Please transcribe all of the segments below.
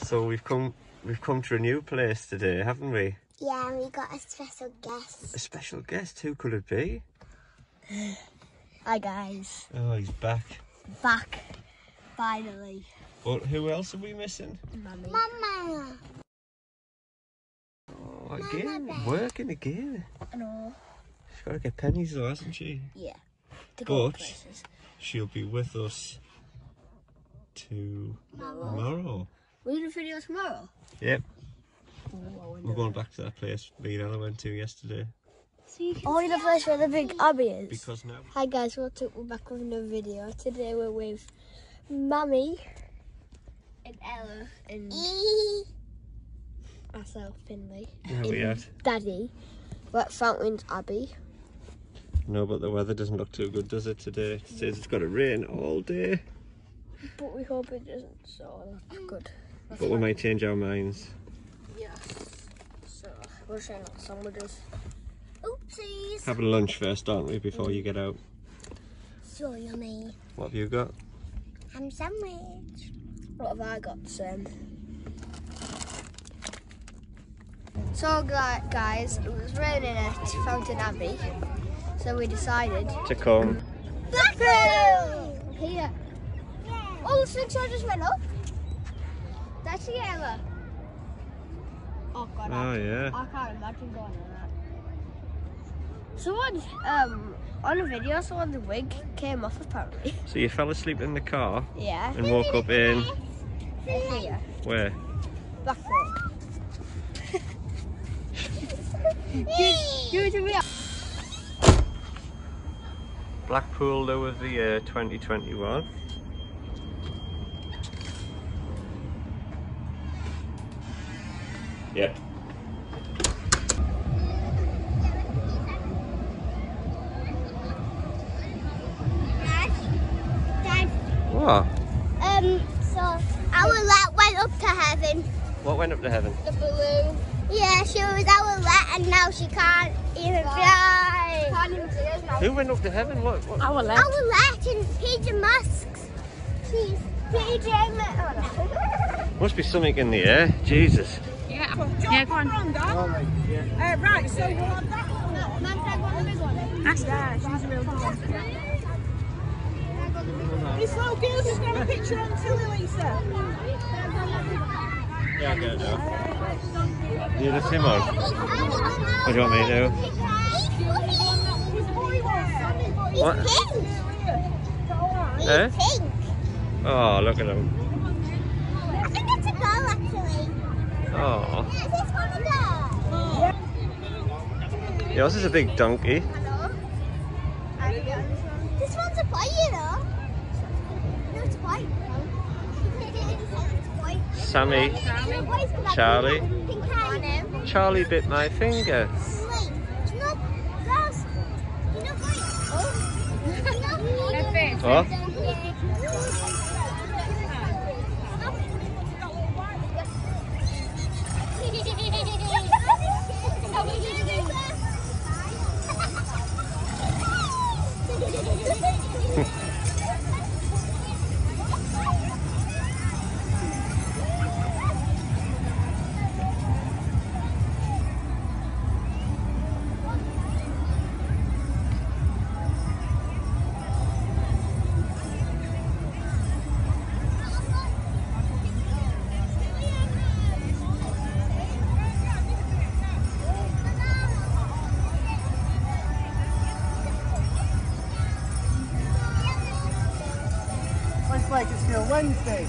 So we've come to a new place today, haven't we? Yeah, we got a special guest. A special guest? Who could it be? Hi guys. Oh, he's back. Back. Finally. But who else are we missing? Mummy. Mama. Oh, again, working again. I know. She's got to get pennies though, hasn't she? Yeah. To go But places. she'll be with us tomorrow. We're doing a video tomorrow? Yep. Oh, We're going back to that place me and Ella went to yesterday. Oh, the place where the big abbey is. Because now. Hi guys, we're back with another video. Today we're with Mummy and Ella and myself, Finley. Where are we at? Daddy. We're at Fountains Abbey. No, but the weather doesn't look too good, does it, today? It says it's got to rain all day. But we hope it doesn't, so that's good. That's But we might change our minds. Yeah. So, we're trying out sandwiches. Oopsies! Having lunch first, aren't we, before you get out? So yummy. What have you got? Ham sandwich. What have I got, Sam? So guys, it was raining at Fountain Abbey, so we decided To come. Blackpool! Here. Oh, the switch just went up. That's the Ella. Oh god, Oh, yeah. I can't imagine going on that. Someone, on a video, someone's wig came off apparently. So you fell asleep in the car Yeah. and woke up in... Here. Where? Blackpool. Give it to me. Blackpool though of the year 2021. Yep. Dad. What? So our let went up to heaven. What went up to heaven? The balloon. Yeah, she was our let and now she can't even fly. Can't even see us now. Who went up to heaven? What? Our let and PJ Masks. She's PJ Masks. Must be something in the air. Jesus. Yeah, go on. Right, so we'll have that one. Mum, can I go on the big one? That's there, she's a real good one. This little girl just got a picture on Tilly, Lisa. Yeah, I'll get it now. You just him on? What do you want me to do? What? He's Eh? pink. Oh, look at him. I think it's a girl actually. Oh. Yeah, is this one a girl? Yours is a big donkey. Hello? This one's a boy, you know. No, it's white. It's white. Sammy. Charlie. Pink hair. Charlie bit my finger. Wait, do you know girls? Do you know boys? What? It's like it's still Wednesday.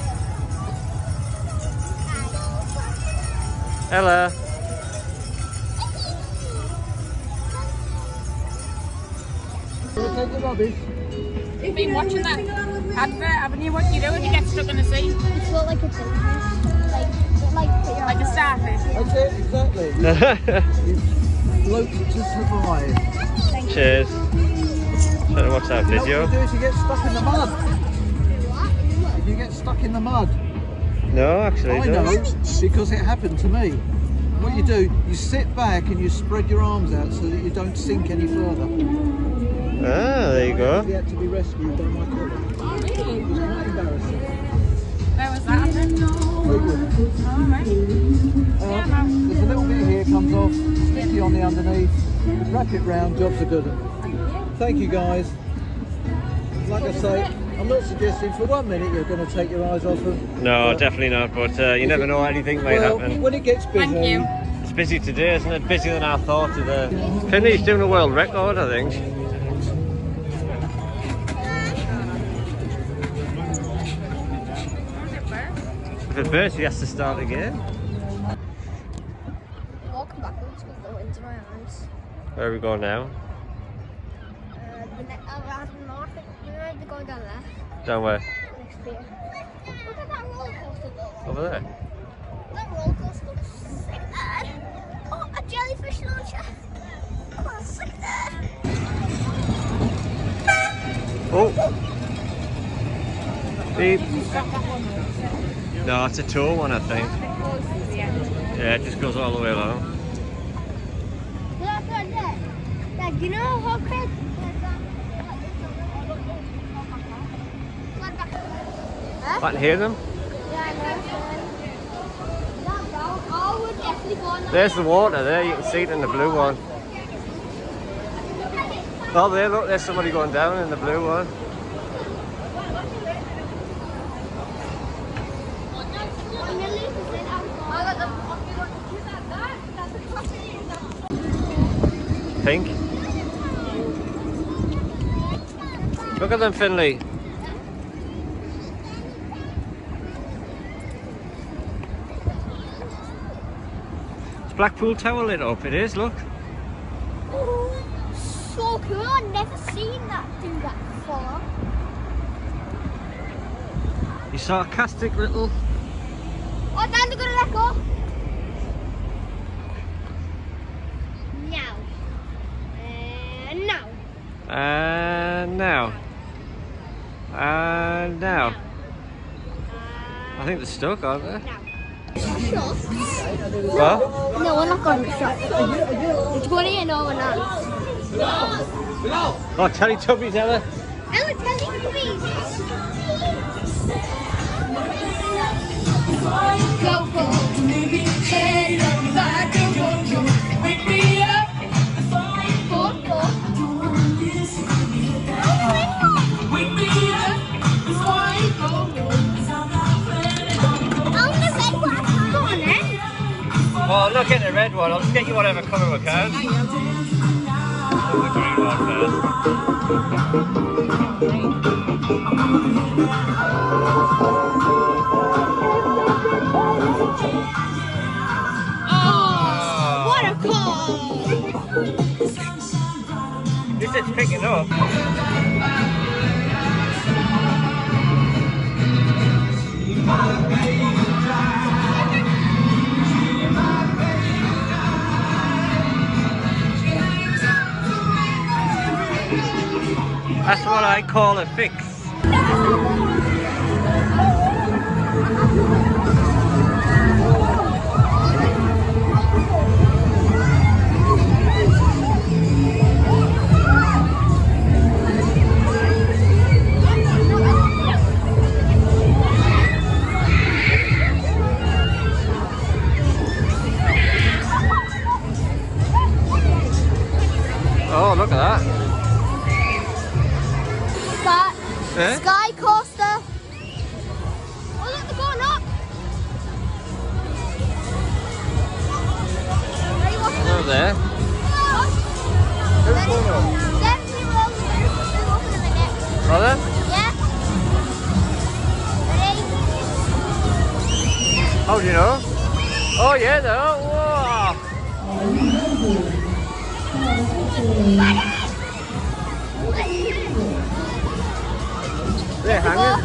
Ella. Take the rubbish. You've been watching that advert, haven't you? What do you do when you get stuck in the sea? It's not like a thing. Like a starfish. That's it, exactly. You float to survive. Cheers. Trying to watch that You know video. what you do is you get stuck in the mud. You get stuck in the mud. No, actually, I no. know, because it happened to me. What you do, you sit back and you spread your arms out so that you don't sink any further. Ah, there you go. He had to be rescued by my colleague. It was quite embarrassing. Where was that? Very good. There's a little bit here, comes off, sticky on the underneath, wrap it round, jobs are good. Thank you guys. Like I say, I'm not suggesting for 1 minute you're going to take your eyes off them. No, definitely not, but you never know, anything might happen. When it gets busy. Thank you. It's busy today, isn't it? Busier than I thought today. Finley's doing a world record, I think. If it bursts, he has to start again. Walking backwards because the wind's in my eyes. Where are we going now? Around north, you know, they're going down there. Down where? Next to you. Look at that roller coaster though. Over there. That roller coaster looks sick there. Oh, a jellyfish launcher. Oh, sick there. Oh! Beep. No, it's a tour one, I think. Yeah, it just goes all the way along. Look at that. Dad, you know how quick? I can hear them. There's the water there, you can see it in the blue one. Oh, there, look, there's somebody going down in the blue one. Pink. Look at them, Finley. Blackpool Tower lit up, it is, look. Oh, so cool. I've never seen that do that before. You sarcastic little. Oh, Dad, they're gonna let go. Now. Now. And now. And now. I think they're stuck, aren't they? Now. What? No, we're not going to the shop. It's going in or we're not. Oh, Teletubbies, Ella. Ella, Teletubbies. Go, go. Wake me up. Go, go. Wake me up. Oh, look at the red one. I'll just get you whatever colour we can. The green one first. Oh, what a call! This is picking up. That's what I call a fix. Oh, look at that. Eh? Sky coaster. Oh, look, they're going up. Are you watching Over there. Who's going up? Them people over there. They're up in a minute. Are they? Yeah. Ready? How do you know? Oh yeah, they're up. Whoa. They're hanging.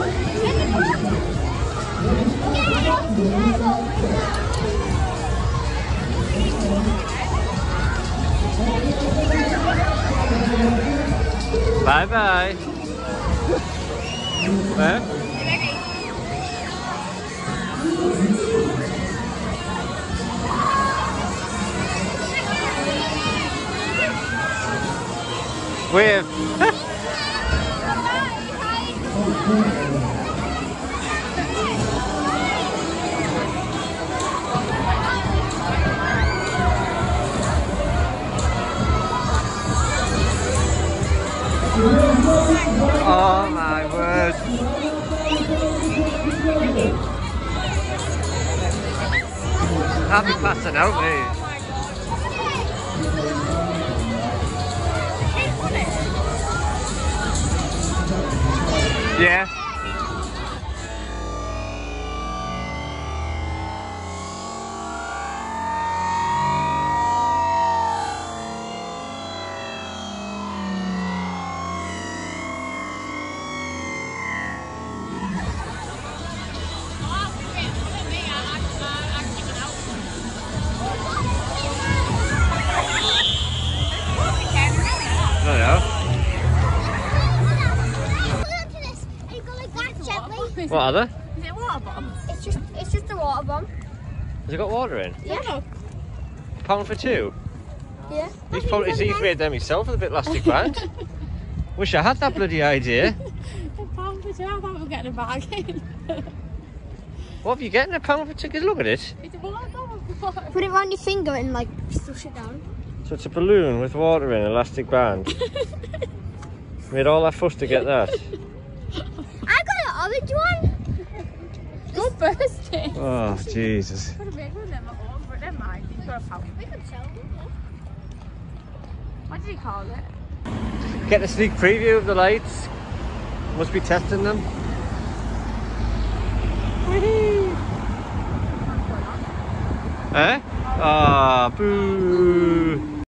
Bye bye. Where? Wave. I'll be passing out, mate. Yeah. What are they? Is it a water bomb? It's just a water bomb. Has it got water in? Yeah. £1 for 2? Yeah. He's made them himself with a bit elastic band. Wish I had that bloody idea. £1 for 2, I thought we were getting a bargain. What have you getting £1 for 2? Because look at it. It's a water bomb. Put it around your finger and like slush it down. So it's a balloon with water in, elastic band. Made all that fuss to get that. I got an orange one. Good birthday. Oh, Jesus. Got a big one then at home, but never mind. He's got a pound. We could sell them. What did he call it? Get a sneak preview of the lights. Must be testing them. Eh? Ah, boo.